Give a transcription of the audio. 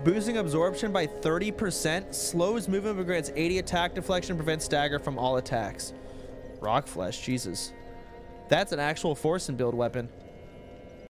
Boosting absorption by 30%. Slows movement but grants 80 attack deflection. Prevents stagger from all attacks. Rock flesh. Jesus. That's an actual Forsen build weapon.